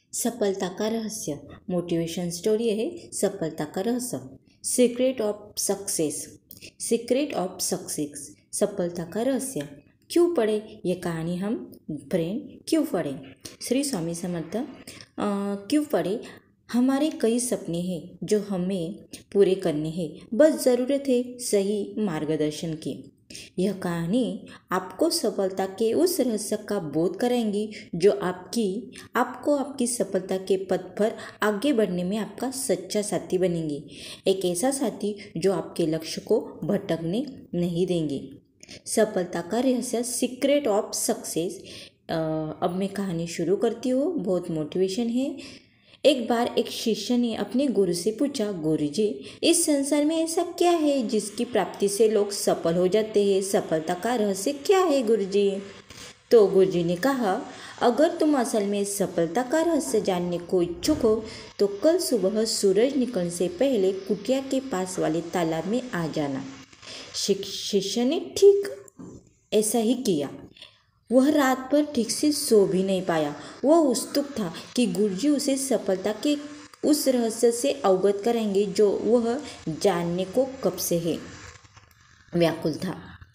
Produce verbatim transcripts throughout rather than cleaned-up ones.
सफलता का रहस्य मोटिवेशन स्टोरी है। सफलता का रहस्य secret of success. Secret of success सफलता का रहस्य। क्यों पढ़े ये कहानी हम फ्रेंड क्यों पढ़े। श्री स्वामी समर्थ। अ, क्यों पढ़े। हमारे कई सपने हैं जो हमें पूरे करने हैं, बस ज़रूरत है सही मार्गदर्शन की। यह कहानी आपको सफलता के उस रहस्य का बोध कराएंगी जो आपकी आपको आपकी सफलता के पथ पर आगे बढ़ने में आपका सच्चा साथी बनेंगे। एक ऐसा साथी जो आपके लक्ष्य को भटकने नहीं देंगे। सफलता का रहस्य सीक्रेट ऑफ सक्सेस। अब मैं कहानी शुरू करती हूँ। बहुत मोटिवेशन है। एक बार एक शिष्य ने अपने गुरु से पूछा, गुरुजी, इस संसार में ऐसा क्या है जिसकी प्राप्ति से लोग सफल हो जाते हैं? सफलता का रहस्य क्या है गुरुजी? तो गुरुजी ने कहा, अगर तुम असल में सफलता का रहस्य जानने को इच्छुक हो तो कल सुबह सूरज निकलने से पहले कुटिया के पास वाले तालाब में आ जाना। शिष्य ने ठीक ऐसा ही किया। वह रात भर ठीक से सो भी नहीं पाया। वह उत्सुक था कि गुरुजी उसे सफलता के उस रहस्य से अवगत कराएंगे जो वह जानने को कब से है व्याकुल था।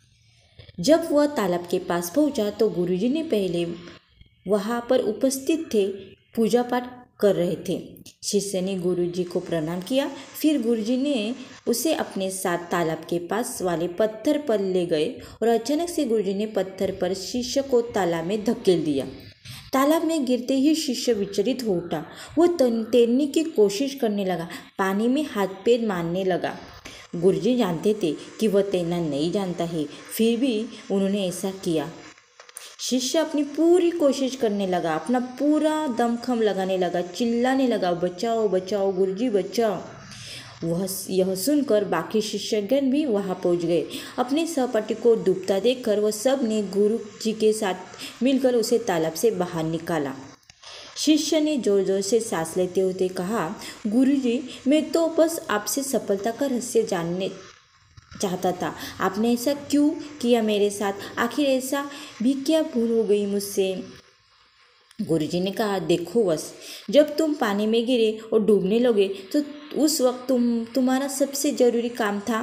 जब वह तालाब के पास पहुंचा तो गुरुजी ने पहले वहां पर उपस्थित थे पूजा पाठ कर रहे थे। शिष्य ने गुरुजी को प्रणाम किया। फिर गुरुजी ने उसे अपने साथ तालाब के पास वाले पत्थर पर ले गए और अचानक से गुरुजी ने पत्थर पर शिष्य को तालाब में धकेल दिया। तालाब में गिरते ही शिष्य विचलित हो उठा। वह तैरने की कोशिश करने लगा, पानी में हाथ पैर मारने लगा। गुरुजी जानते थे कि वह तैरना नहीं जानता है, फिर भी उन्होंने ऐसा किया। शिष्य अपनी पूरी कोशिश करने लगा, अपना पूरा दमखम लगाने लगा, चिल्लाने लगा, बचाओ बचाओ गुरुजी बचाओ। वह यह सुनकर बाकी शिष्यगण भी वहां पहुंच गए। अपने सहपाठी को डूबता देखकर वह सब ने गुरु जी के साथ मिलकर उसे तालाब से बाहर निकाला। शिष्य ने जोर जोर से सांस लेते हुए कहा, गुरुजी, मैं तो बस आपसे सफलता का रहस्य जानने चाहता था। आपने ऐसा क्यों किया मेरे साथ? आखिर ऐसा भी क्या भूल हो गई मुझसे? गुरुजी ने कहा, देखो बस, जब तुम पानी में गिरे और डूबने लगे तो उस वक्त तुम तुम्हारा सबसे जरूरी काम था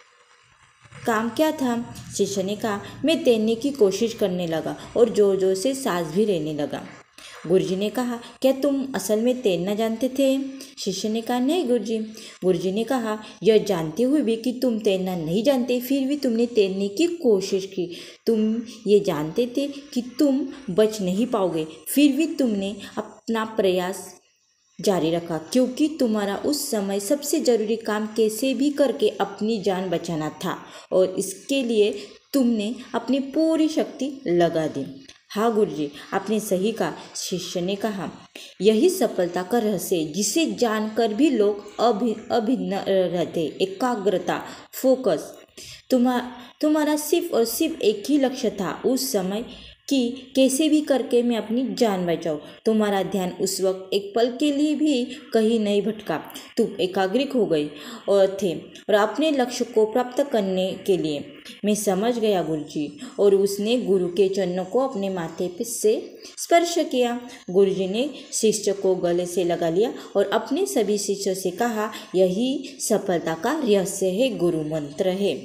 काम क्या था? शिष्य ने कहा, मैं तैरने की कोशिश करने लगा और जोर जोर से सांस भी लेने लगा। गुरुजी ने कहा, क्या तुम असल में तैरना जानते थे? शिष्य ने कहा, नहीं गुरुजी। गुरुजी ने कहा, यह जानते हुए भी कि तुम तैरना नहीं जानते, फिर भी तुमने तैरने की कोशिश की। तुम ये जानते थे कि तुम बच नहीं पाओगे, फिर भी तुमने अपना प्रयास जारी रखा, क्योंकि तुम्हारा उस समय सबसे ज़रूरी काम कैसे भी करके अपनी जान बचाना था और इसके लिए तुमने अपनी पूरी शक्ति लगा दी। हाँ गुरुजी, आपने सही कहा। शिष्य ने कहा, यही सफलता का रहस्य जिसे जानकर भी लोग अभि अभिन्न रहते। एकाग्रता, फोकस। तुम्हारा तुम्हारा सिर्फ और सिर्फ एक ही लक्ष्य था उस समय कि कैसे भी करके मैं अपनी जान बचाऊं। तुम्हारा ध्यान उस वक्त एक पल के लिए भी कहीं नहीं भटका। तुम एकाग्रित हो गई और थे और अपने लक्ष्य को प्राप्त करने के लिए। मैं समझ गया गुरुजी। और उसने गुरु के चरणों को अपने माथे पे से स्पर्श किया। गुरुजी ने शिष्य को गले से लगा लिया और अपने सभी शिष्यों से कहा, यही सफलता का रहस्य है, गुरु मंत्र है।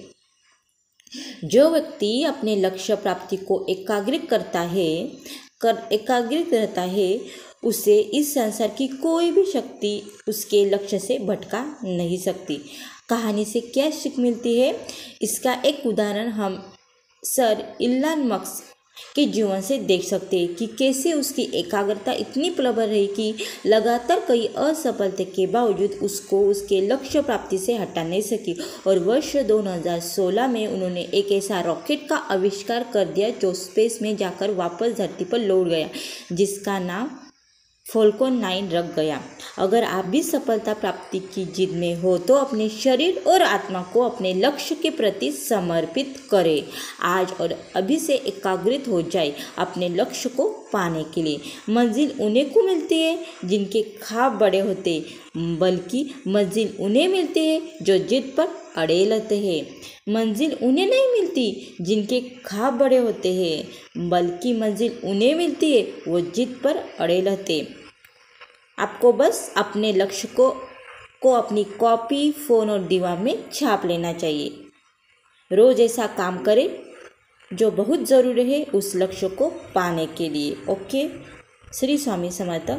जो व्यक्ति अपने लक्ष्य प्राप्ति को एकाग्रित करता है कर एकाग्रित रहता है उसे इस संसार की कोई भी शक्ति उसके लक्ष्य से भटका नहीं सकती। कहानी से क्या सीख मिलती है? इसका एक उदाहरण हम सर इलान मस्क के जीवन से देख सकते हैं कि कैसे उसकी एकाग्रता इतनी प्रबल रही कि लगातार कई असफलता के बावजूद उसको उसके लक्ष्य प्राप्ति से हटा नहीं सकी। और वर्ष दो हज़ार सोलह में उन्होंने एक ऐसा रॉकेट का आविष्कार कर दिया जो स्पेस में जाकर वापस धरती पर लौट गया, जिसका नाम फॉल्कन नाइन रख गया। अगर आप भी सफलता प्राप्ति की जिद में हो तो अपने शरीर और आत्मा को अपने लक्ष्य के प्रति समर्पित करें। आज और अभी से एकाग्रित हो जाए अपने लक्ष्य को पाने के लिए। मंजिल उन्हें को मिलती है जिनके ख्वाब बड़े होते, बल्कि मंजिल उन्हें मिलती है जो जिद पर अड़े रहते हैं। मंजिल उन्हें नहीं मिलती जिनके ख्वाब बड़े होते हैं, बल्कि मंजिल उन्हें मिलती है वो जिद पर अड़े रहते। आपको बस अपने लक्ष्य को को अपनी कॉपी, फ़ोन और दीवार में छाप लेना चाहिए। रोज़ ऐसा काम करें जो बहुत ज़रूरी है उस लक्ष्य को पाने के लिए। ओके। श्री स्वामी समर्थ।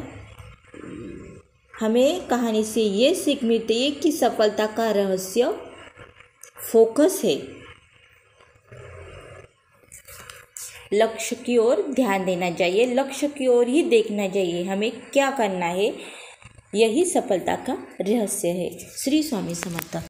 हमें कहानी से ये सीख मिलती है कि सफलता का रहस्य फोकस है, लक्ष्य की ओर ध्यान देना चाहिए, लक्ष्य की ओर ही देखना चाहिए, हमें क्या करना है, यही सफलता का रहस्य है। श्री स्वामी समर्थ।